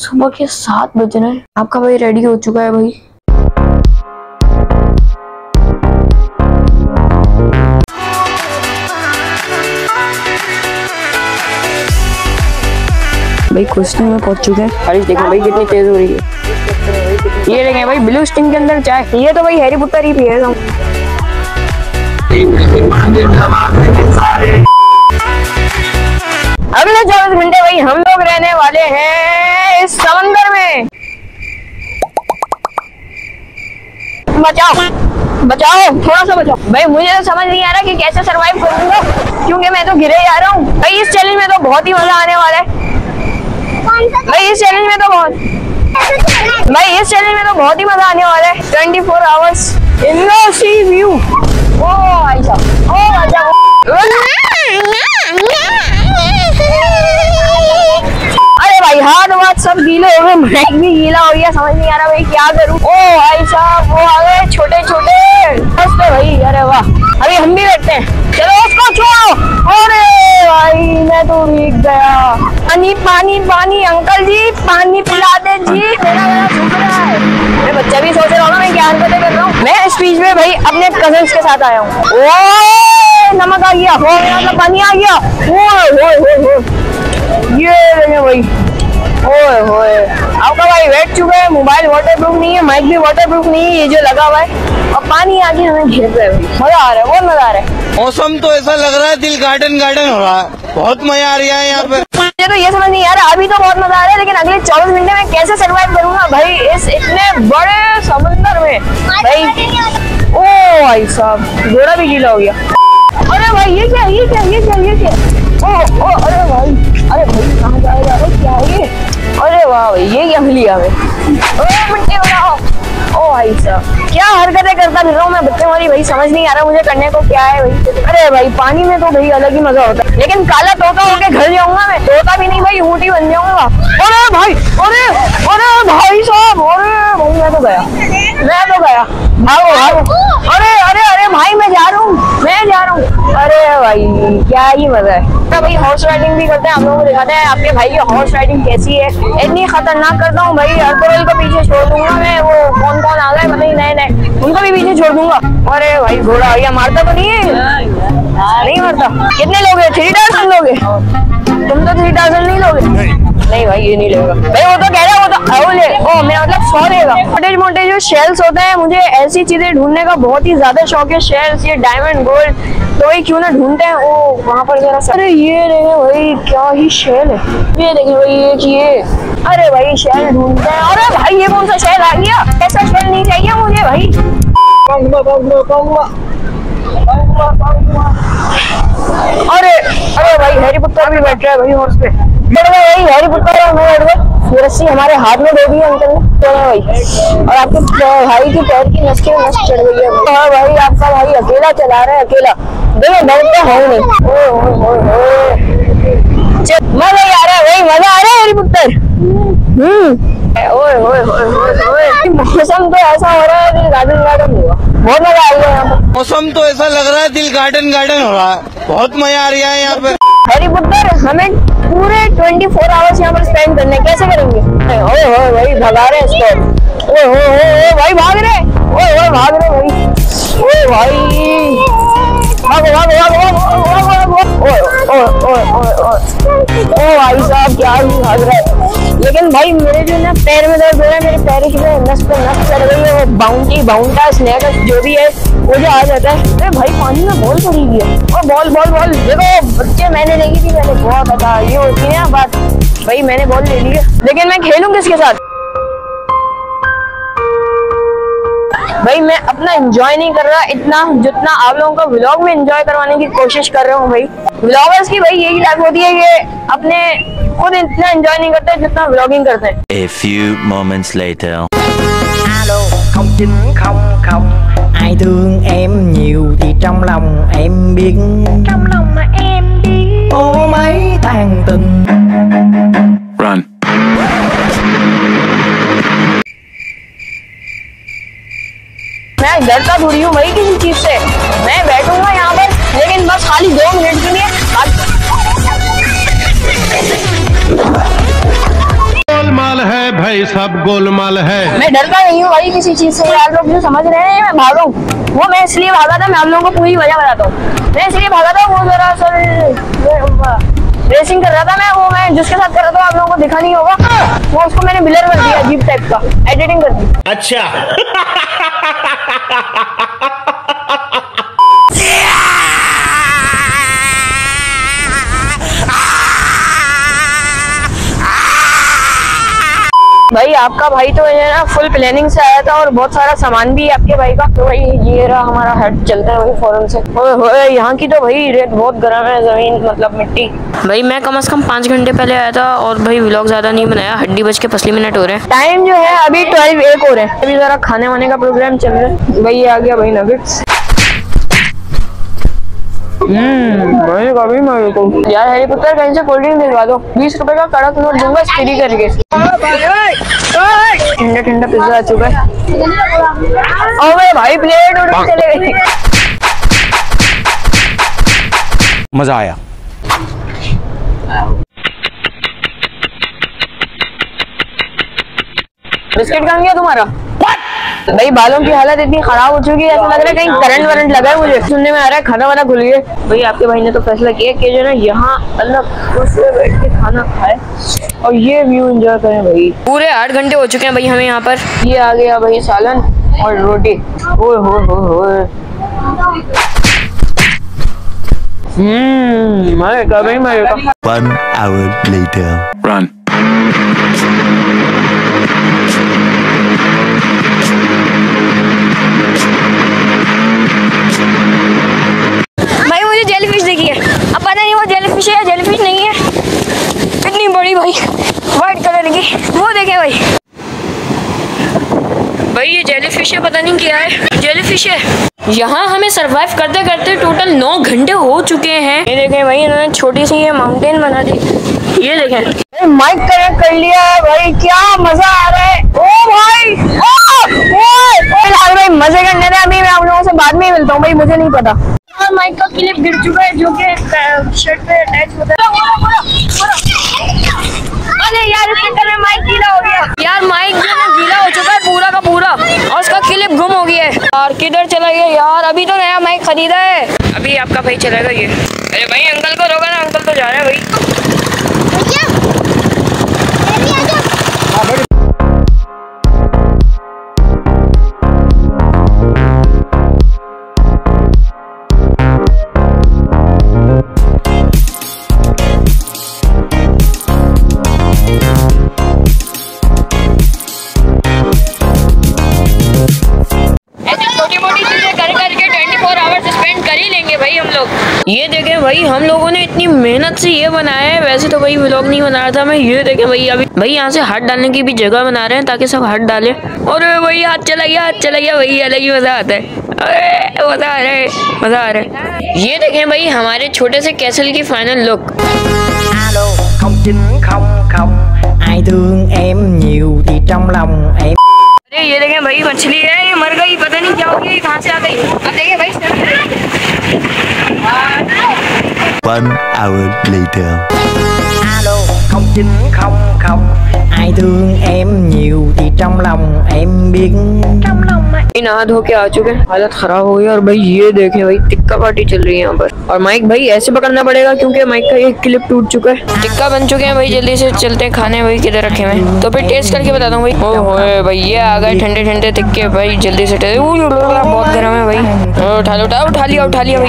सुबह के 7 बज रहे हैं। आपका भाई रेडी हो चुका है भाई। भाई कुश्ती में पहुंच चुके हैं। बारिश देखो भाई कितनी तेज हो रही है। ये देखें भाई ब्लू स्टिंग के अंदर चाय, ये तो भाई हैरी पॉटर ही पिएगा। अगले 24 घंटे भाई हम लोग रहने वाले हैं इस समंदर में। बचाओ बचाओ, थोड़ा सा बचाओ भाई। मुझे तो समझ नहीं आ रहा कि कैसे सरवाइव करूंगा, क्योंकि मैं तो गिरे जा रहा हूँ भाई। इस चैलेंज में तो बहुत ही मजा आने वाला है भाई। इस चैलेंज में तो बहुत ही मजा आने वाला है। 24 hours in the sea view. ओ भाई साहब, ओ भाई साहब, अरे भाई हाथ वाथ सब गीले हो गए, माइक भी गीला हो गया। समझ नहीं आ रहा भाई क्या करूं। ओ भाई साहब वो आ गए छोटे छोटे हंसते भाई। अरे वाह, अभी हम भी बैठते हैं। चलो उसको छोड़ो। अरे भाई मैं तो भीग गया। पानी पानी पानी, अंकल जी पानी पिला दे जी, मेरा गला सूख रहा है। मैं बच्चा भी सोच रहा हूँ ना मैं क्या हरकतें कर रहा हूँ। मैं इस बीच में भाई अपने कजन्स के साथ आया हूँ। ओ नमक आ गया, हो मतलब पानी आ गया। ये देखें भाई, ओए होए आपका भाई बैठ चुका है। मोबाइल वाटरप्रूफ नहीं है, माइक भी वाटरप्रूफ नहीं है, ये जो लगा हुआ है। और पानी आके हमें घेर रहा है। मजा आ रहा है, बहुत मजा आ रहा है। मौसम तो ऐसा लग रहा है दिल गार्डन गार्डन हो रहा है। बहुत मजा आ रहा है यहाँ पे। मुझे तो ये समझ नहीं आ रहा, अभी तो बहुत मजा आ रहा है, लेकिन अगले 24 घंटे में कैसे सर्वाइव करूंगा भाई इस इतने बड़े समंदर में भाई। ओ भाई साहब घोड़ा भी गीला हो गया। अरे भाई ये क्या, ये क्या, ये क्या, ये क्या। ओ अरे भाई, अरे भाई कहाँ जाएगा, क्या है ये। अरे वाह भाई ये क्या मिली हमें। मिट्टी बनाओ। ओ भाई साहब क्या हरकतें करता फिर रहा हूँ मैं बच्चे वाली भाई। समझ नहीं आ रहा मुझे करने को क्या है भाई। अरे भाई पानी में तो भाई अलग ही मजा होता है, लेकिन काला तोता होके घर जाऊंगा मैं। तोता भी नहीं भाई, ऊँट बन जाऊंगा। अरे भाई, अरे अरे भाई साहब, अरे भाई मैं तो गया, मैं तो गया। भागो भागो। अरे अरे अरे भाई मैं जा रहा हूँ, मैं जा रहा हूँ। अरे भाई क्या ही मजा है। तो भाई हॉर्स राइडिंग भी करते हैं, हम लोगों को दिखाते हैं आपके भाई की हॉर्स राइडिंग कैसी है। इतनी खतरनाक करता हूँ भाई, अर्तुगरुल को पीछे छोड़ दूंगा मैं। वो कौन कौन आ गए मतलब नए नए, उनको भी पीछे छोड़ दूंगा। अरे भाई घोड़ा भैया मारता तो नहीं है, नहीं मारता। कितने लोगे, 3000 लोगे तुम तो? 3000 नहीं लोगे? नहीं भाई ये नहीं लेगा भाई। वो तो कह रहा है वो तो ले, ओ मेरा मतलब 100 लेगा। मोटे मोटे जो शेल्स होते हैं, मुझे ऐसी चीजें ढूंढने का बहुत ही ज्यादा शौक है। शेल्स, ये डायमंड गोल्ड, तो वही क्यों ना ढूंढते हैं। ओ वहाँ पर जरा। अरे ये देखें भाई क्या ही शेल है। ये देखें भाई ये। अरे भाई शेल ढूंढते हैं। अरे भाई ये कौन सा शेल आ गया, ऐसा शेल नहीं चाहिए मुझे भाई। अरे अरे भाई हैरी पॉटर भी बैठ रहा है भाई हॉर्स पे। बैठ गए भाई हैरी पॉटर और मैं बैठ गए। रस्सी हमारे हाथ में दे दी है अंकल ने। चलो भाई, और आपके भाई की पैर की नस के नस चढ़ गई है। हाँ भाई आपका भाई अकेला चला रहा है, अकेला। देखो बहुत तो है नहीं। मजा आ रहा है भाई, मजा आ रहा है हैरी पॉटर। ओए ओए ओए, मौसम तो ऐसा हो रहा है दिल गार्डन गार्डन होगा। बहुत मजा आ गया यहाँ पे। मौसम तो ऐसा लग रहा है दिल गार्डन गार्डन हो रहा है। बहुत मजा आ रहा है यहाँ पे। हैरी पॉटर हमें पूरे 24 आवर्स यहाँ पर स्पेंड करने, कैसे करेंगे। ओए ओए भाई भगा रहे इसको। ओए ओए भाई भाग रहे, ओए ओए भाग रहे भाई। ओए भाई भागो भागो भागो। ओ भाई साहब क्या ही भाग रहा है। लेकिन भाई मेरे जो ना पैर में दर्द हो रहा है, मेरे पैर की नस पे नस चढ़ गई है। वो बाउंटा स्नेक जो भी है वो जो आ जाता है। अरे भाई पानी में बॉल पड़ी हुई है। और बॉल बॉल बॉल देखो बच्चे, मैंने देखी थी, मैंने बहुत अच्छा ये होती है ना बात भाई। मैंने बॉल ले ली है, लेकिन मैं खेलूं किसके साथ भाई। मैं अपना एंजॉय नहीं कर रहा इतना जितना आप लोगों को व्लॉग में एंजॉय करवाने की कोशिश कर रहा हूँ भाई। व्लॉगर्स की भाई यही लाइफ होती है, ये अपने खुद इतना एंजॉय नहीं करते जितना व्लॉगिंग करते हैं। A few moments later. Alo 0900, ai thương em nhiều thì trong lòng em biết. Trong lòng mà em biết có mấy tàn tình. Run. मैं डरता थोड़ी हूँ भाई किसी चीज से। मैं बैठूंगा यहाँ पर, लेकिन बस खाली 2 मिनट के लिए। गोलमाल है। भाई सब गोलमाल है। मैं डरता नहीं हूँ भाई किसी चीज से, आप लोग जो समझ रहे हैं मैं भागा हूँ, वो मैं इसलिए भागा था, मैं आप लोगों को पूरी वजह बताता हूँ। मैं इसलिए भागा था, वो जरा रेसिंग कर रहा था मैं जिसके साथ कर रहा था, आप लोगों को दिखा नहीं होगा, वो उसको मैंने ब्लर कर दिया, अजीब टाइप का एडिटिंग कर दी। अच्छा। भाई आपका भाई तो है ना फुल प्लानिंग से आया था, और बहुत सारा सामान भी है आपके भाई का। तो भाई ये रहा हमारा हेड, चलता है भाई फौरन से। ओए यहाँ की तो भाई रेत बहुत गर्म है, जमीन मतलब मिट्टी। भाई मैं कम से कम 5 घंटे पहले आया था, और भाई व्लॉग ज्यादा नहीं बनाया, हड्डी बज के 50 मिनट हो रहे हैं। टाइम जो है अभी 12:01 हो रहे हैं। अभी जरा खाने वाने का प्रोग्राम चल रहा है। भाई ये आ गया भाई नगेट्स। भाई कभी मेरे को यार हैरी पॉटर कहीं से कोल्ड ड्रिंक दिलवा दो, 20 रुपए का कड़क नोट दूंगा फ्री करके। ठंडा ठंडा पिज्जा आ चुका है। और भाई प्लेट उड़ के चले गई। मजा आया। बिस्किट कहाँ गया तुम्हारा? भाई बालों की हालत इतनी खराब हो चुकी है, ऐसा लग रहा है कहीं करंट वरंट लगा है। मुझे सुनने में आ रहा है खाना वाना खुल गया। भाई आपके भाई ने तो फैसला किया कि जो ना यहाँ अलग से बैठ के खाना खाए और ये व्यू एंजॉय करें। भाई पूरे 8 घंटे हो चुके हैं भाई हमें यहाँ पर। ये आ गया भाई सालन और रोटी। ओए हो मजेगा भाई मजेगा। 1 hour later. Run. भाई मुझे जेलीफिश देखी है, अब पता नहीं वो जेलीफिश है या जेलीफिश नहीं है। इतनी बड़ी भाई व्हाइट कलर की, वो देखे भाई। भाई ये जेलीफिश है, पता नहीं क्या है, जेलीफिश है। यहाँ हमें सरवाइव करते करते टोटल 9 घंटे हो चुके हैं। ये देखें भाई इन्होंने छोटी सी ये माउंटेन बना दी। ये देखें माइक कनेक्ट कर लिया है भाई, क्या मजा आ रहा है। ओ भाई भाई मजे करने दे, अभी मैं आप लोगों से बाद में ही मिलता हूँ भाई, मुझे नहीं पता। माइक का क्लिप गिर चुका है जो कि शर्ट पे अटैच होता है। अरे यार स्पीकर में माइक गीला हो गया यार, माइक जो है गीला हो चुका है पूरा का पूरा, और उसका क्लिप गुम हो गया है। और किधर चला गया यार, अभी तो नया माइक खरीदा है। अभी आपका भाई चलेगा ये। अरे भाई अंकल को रोका ना, अंकल तो जा रहा है भाई। ये देखें भाई हम लोगों ने इतनी मेहनत से ये बनाया है। वैसे तो भाई व्लॉग नहीं बना रहा था मैं। ये देखें भाई अभी भाई यहाँ से हाथ डालने की भी जगह बना रहे हैं ताकि सब हाथ डाले। और भाई हाथ चला गया भाई, अलग ही मजा आता है। मजा आ रहा है। ये देखें भाई हमारे छोटे से कैसल की final look. Alo 0900 ai thương em nhiều thì trong lòng em। अरे ये देखें भाई मछली है, ये मर गई, पता नहीं क्या हो गया, कहाँ से आ गई। अब देखिए भाई 1 hour later. Alo 0900 ai thương em nhiều thì trong lòng em biết। Trong lòng mà नहा धो के आ चुके हैं, हालत खराब हो गई। और भाई ये देखें भाई टिक्का पार्टी चल रही है यहाँ पर। और माइक भाई ऐसे पकड़ना पड़ेगा क्योंकि माइक का एक क्लिप टूट चुका है। टिक्का बन चुके हैं भाई, जल्दी से चलते हैं खाने। भाई किधर रखे हैं तो फिर टेस्ट करके बताता हूँ भाई। ओह भाई ये आ गए ठंडे ठंडे टिक्के भाई, जल्दी से बहुत गर्म है भाई। उठा लिया भाई।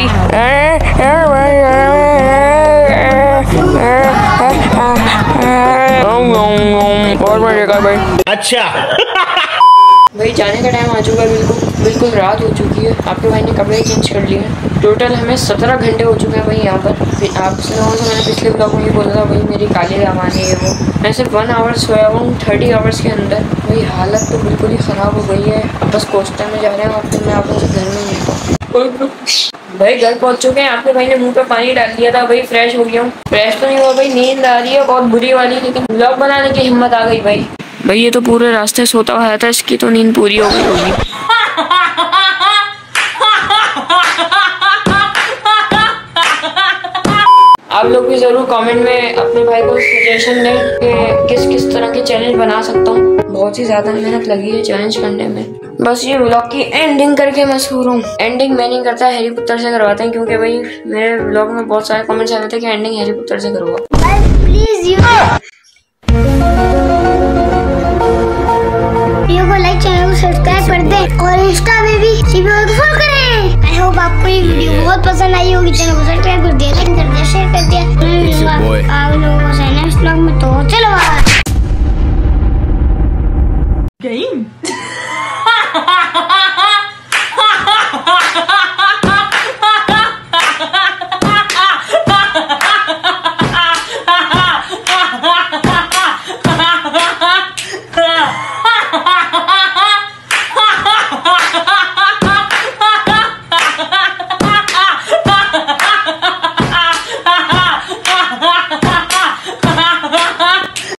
और मजेगा भाई। अच्छा। भाई जाने का टाइम आ चुका है, बिल्कुल रात हो चुकी है। आपके भाई ने कपड़े चेंज कर लिए हैं। टोटल हमें 17 घंटे हो चुके हैं भाई यहाँ पर। आप लोगों से मैंने पिछले ब्लॉग में ये बोला था भाई मेरी काली रामानी है वो। मैं सिर्फ 1 आवर सोया हूँ 30 आवर्स के अंदर। भाई हालत तो बिल्कुल ही ख़राब हो गई है। अब बस कोस्टा में जा रहे हैं और फिर मैं आप लोगों से घर में मिलता हूँ। भाई घर पहुँच चुके हैं। आपके भाई ने मुँह पे पानी डाल दिया था भाई, फ्रेश हो गया हूँ। फ्रेश तो नहीं हुआ भाई, नींद आ रही है बहुत बुरी वाली, लेकिन ब्लॉग बनाने की हिम्मत आ गई भाई। भाई ये तो पूरे रास्ते सोता हुआ था, इसकी तो नींद पूरी हो गई होगी। अब आप लोग भी जरूर कमेंट में अपने भाई को सजेशन दें कि किस किस तरह के चैलेंज बना सकता हूँ। बहुत ही ज्यादा मेहनत लगी है चैलेंज करने में। बस ये व्लॉग की एंडिंग करके मशहूर हूँ। एंडिंग मैं नहीं करता, हैरी पॉटर से करवाते हैं, क्योंकि भाई मेरे व्लॉग में बहुत सारे कमेंट्स आए थे कि एंडिंग हैरी पॉटर से करवाओ। प्लीज वीडियो को लाइक, चैनल को सब्सक्राइब कर दे और इंस्टा में भी फॉलो करें। आई होप आपको ये वीडियो बहुत पसंद आई होगी। चैनल को सब्सक्राइब कर दिया, लाइक कर दिया, शेयर कर दिया। आप लोगों को नेक्स्ट व्लॉग में, तो चलो।